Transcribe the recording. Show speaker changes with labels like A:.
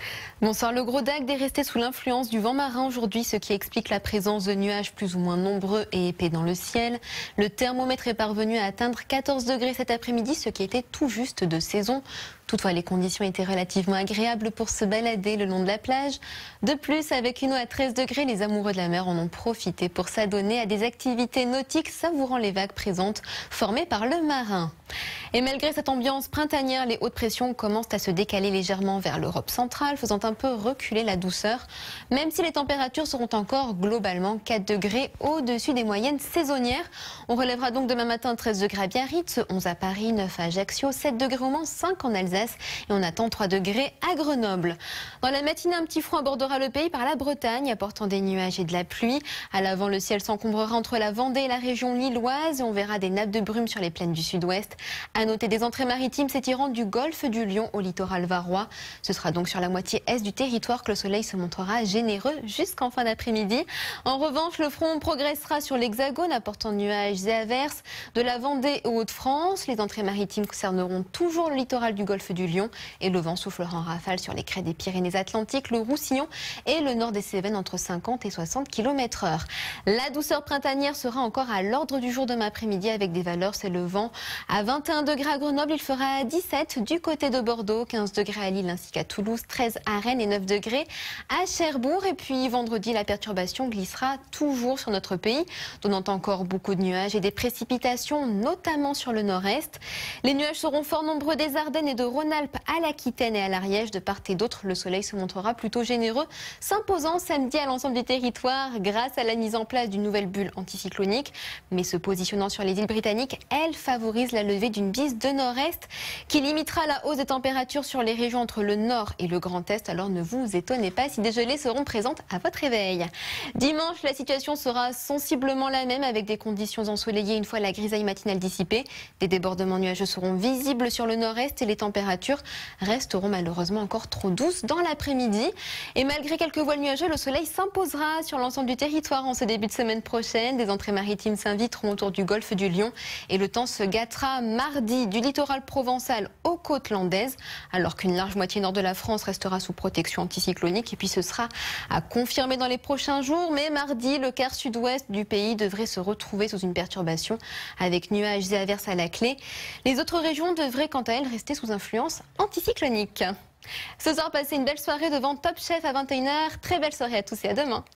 A: Bonsoir. Le gros d'Agde est resté sous l'influence du vent marin aujourd'hui, ce qui explique la présence de nuages plus ou moins nombreux et épais dans le ciel. Le thermomètre est parvenu à atteindre 14 degrés cet après-midi, ce qui était tout juste de saison. Toutefois, les conditions étaient relativement agréables pour se balader le long de la plage. De plus, avec une eau à 13 degrés, les amoureux de la mer en ont profité pour s'adonner à des activités nautiques savourant les vagues présentes formées par le marin. Et malgré cette ambiance printanière, les hautes pressions commencent à se décaler légèrement vers l'Europe centrale, faisant un peu reculer la douceur, même si les températures seront encore globalement 4 degrés au-dessus des moyennes saisonnières. On relèvera donc demain matin 13 degrés à Biarritz, 11 à Paris, 9 à Ajaccio, 7 degrés au Mans, 5 en Alsace et on attend 3 degrés à Grenoble. Dans la matinée, un petit front abordera le pays par la Bretagne, apportant des nuages et de la pluie. À l'avant, le ciel s'encombrera entre la Vendée et la région lilloise et on verra des nappes de brume sur les plaines du sud-ouest. À noter des entrées maritimes s'étirant du golfe du Lion au littoral varois. Ce sera donc sur la moitié est du territoire que le soleil se montrera généreux jusqu'en fin d'après-midi. En revanche, le front progressera sur l'Hexagone, apportant nuages et averses. De la Vendée aux Hauts-de-France, les entrées maritimes concerneront toujours le littoral du golfe du Lion et le vent soufflera en rafale sur les crêtes des Pyrénées-Atlantiques, le Roussillon et le nord des Cévennes entre 50 et 60 km/h. La douceur printanière sera encore à l'ordre du jour demain après-midi avec des valeurs s'élevant à 21 degrés à Grenoble, il fera 17 du côté de Bordeaux, 15 degrés à Lille ainsi qu'à Toulouse, 13 à Rennes et 9 degrés à Cherbourg. Et puis vendredi, la perturbation glissera toujours sur notre pays, donnant encore beaucoup de nuages et des précipitations, notamment sur le nord-est. Les nuages seront fort nombreux des Ardennes et de Rhône-Alpes à l'Aquitaine et à l'Ariège. De part et d'autre, le soleil se montrera plutôt généreux, s'imposant samedi à l'ensemble du territoire grâce à la mise en place d'une nouvelle bulle anticyclonique. Mais se positionnant sur les îles britanniques, elle favorise la levée d'une bise de nord-est qui limitera la hausse des températures sur les régions entre le nord et le Grand Est. Alors ne vous étonnez pas si des gelées seront présentes à votre réveil. Dimanche, la situation sera sensiblement la même avec des conditions ensoleillées une fois la grisaille matinale dissipée. Des débordements nuageux seront visibles sur le nord-est et les températures resteront malheureusement encore trop douces dans l'après-midi. Et malgré quelques voiles nuageux, le soleil s'imposera sur l'ensemble du territoire en ce début de semaine prochaine. Des entrées maritimes s'inviteront autour du golfe du Lion et le temps se gâtera mardi du littoral provençal aux côtes landaises, alors qu'une large moitié nord de la France restera sous protection anticyclonique. Et puis ce sera à confirmer dans les prochains jours, mais mardi, le quart sud-ouest du pays devrait se retrouver sous une perturbation avec nuages et averses à la clé. Les autres régions devraient quant à elles rester sous influence anticyclonique. Ce soir, passez une belle soirée devant Top Chef à 21 h. Très belle soirée à tous et à demain.